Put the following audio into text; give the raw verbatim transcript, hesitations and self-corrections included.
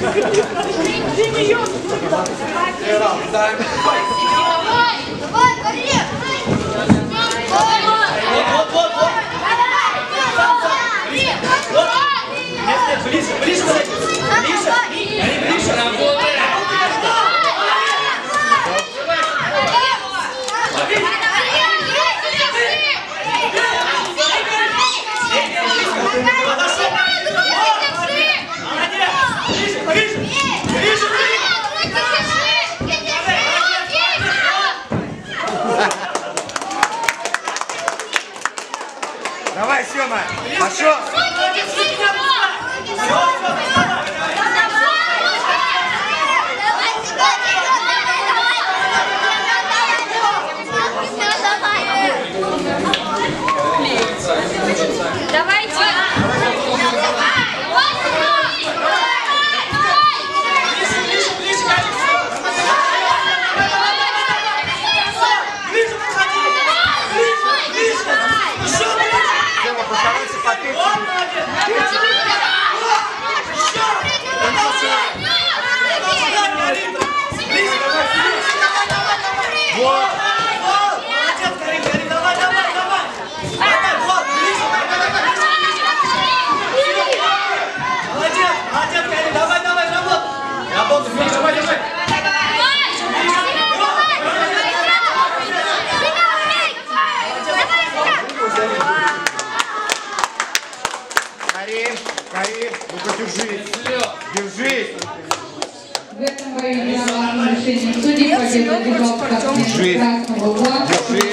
Давай, Карин! Вот, вот, вот! Ближе, ближе, ближе! Ближе! Работай! Давай, Сёма, пошел! Давайте! Постарайся попеть. Вот! Молодец, Карин, Карин, давай, давай, давай! Давай, вот, ближе! Молодец, молодец, Карин, давай, давай, работай! Работай, ближе, давай, давай! Карин, Карин, ну-ка держись. Держись. В этом бою решением судей победу одержал спортсмен красного угла.